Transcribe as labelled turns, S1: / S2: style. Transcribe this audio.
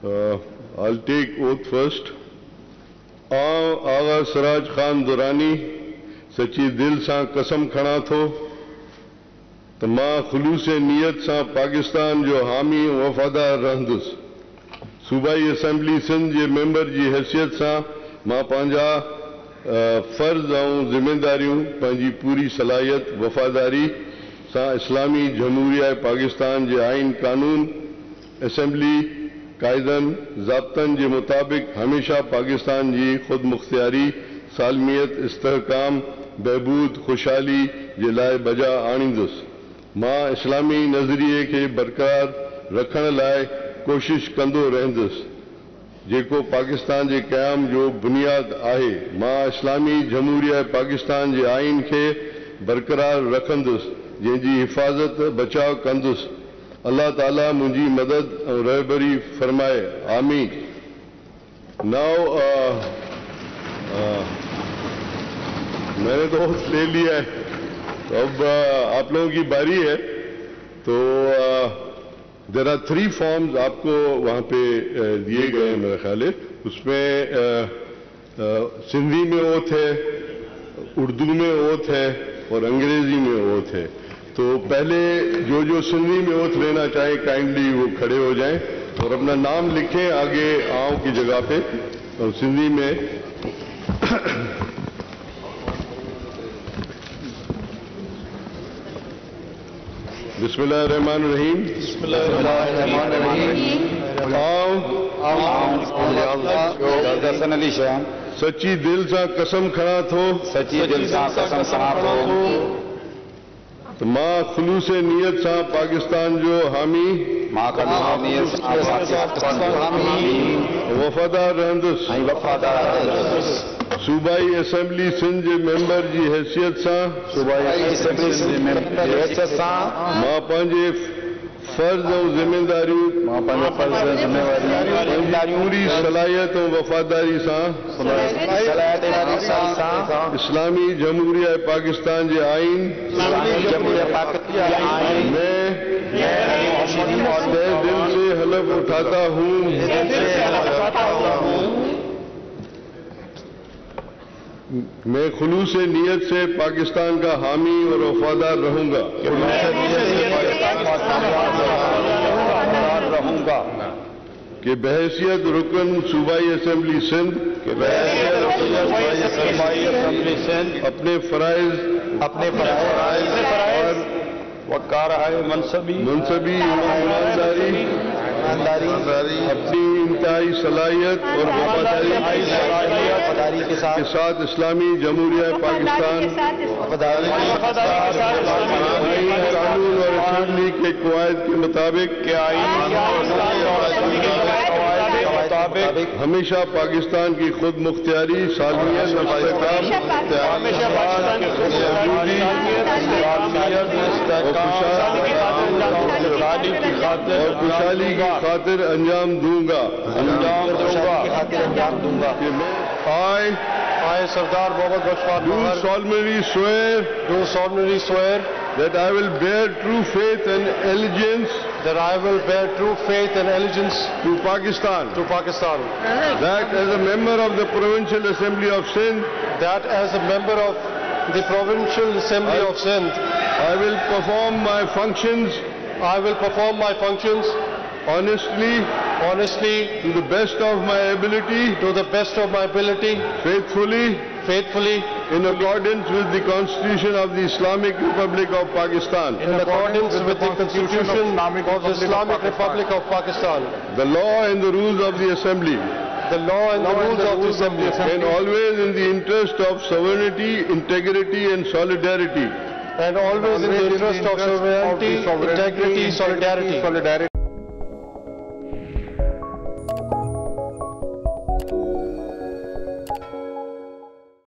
S1: I'll take oath first. आगा सिराज खान दुरानी सची दिल सां कसम खणा थो त मां ख़ुलूस नियत सां पाकिस्तान जो हामी वफ़ादार रहंदुसि। सूबाई असेंबली सिंध जे मेंबर जी हैसियत सां मां पंहिंजा फ़र्ज़ ऐं ज़िम्मेदारियूं पंहिंजी पूरी सलाहियत वफ़ादारी सां इस्लामी जमहूरिया पाकिस्तान जे आइन कानून असेंबली कायदनि ज़ाब्तनि जे मुताबिक़ हमेशा पाकिस्तान जी ख़ुद मुख्तियारी सालमियत इस्तेहकाम बहबूद खुशहाली जे लाइ बजा आणींदुसि। मां इस्लामी नज़रिए खे बरक़रार रखण लाइ कोशिश कंदो रहंदुसि जेको पाकिस्तान जे क़याम जो बुनियाद आहे। मां इस्लामी जमहूरिया पाकिस्तान जे आइन खे बरक़रार रखंदुसि जंहिंजी हिफ़ाज़त बचाव कंदुसि। अल्लाह ताला मुझी मदद और रहबरी फरमाए, आमीन। नाउ मैंने तो ले लिया है, तो अब आप लोगों की बारी है। तो देयर आर 3 फॉर्म्स आपको वहाँ पे दिए गए हैं मेरा ख्याल है। उसमें सिंधी में ओथ है, उर्दू में ओथ है और अंग्रेजी में ओथ है। तो पहले जो सिंधी में ओथ लेना चाहे काइंडली वो खड़े हो जाएं और अपना नाम लिखें आगे आओ की जगह पे। और सिंधी में बिस्मिल्लाहिर्रहमानिर्रहीम। सच्ची दिल सां कसम खणा थो तो मां ख़ुलूस नियत सां पाकिस्तान जो हामी वफ़ादार रहंदुसि। सूबाई असेंबली सिंध जे मेंबर जी हैसियत सां मां पंहिंजे फ़र्ज़ और ज़िम्मेदारियूं पूरी सलाहियत और वफ़ादारी सां इस्लामी जमहूरिया पाकिस्तान जे आइन में दिल से हलफ उठाता हूँ मैं ख़ुलूस नियत से पाकिस्तान का हामी और वफादार रहूंगा कि बहैसियत रुकन सूबाई असेंबली सिंध अपने फराइज और वकार मनसबी ईमानदारी अपनी इंतहाई सलाहियत और वफादारी के साथ इस्लामी जमहूरिया पाकिस्तान कानून और असेंबली के कवायद के मुताबिक हमेशा पाकिस्तान की खुद मुख्तियारी सालमियत और खुशहाली की खातिर अंजाम दूंगा कि मैं I, Sardar Mohammad Bashar do solemnly swear that I will bear true faith and allegiance to Pakistan. That as a member of the Provincial Assembly of Sindh, I will perform my functions honestly to the best of my ability, faithfully in accordance with the Constitution of the Islamic Republic of Pakistan, the law and the rules of the Assembly, and always in the interest of sovereignty, integrity and solidarity.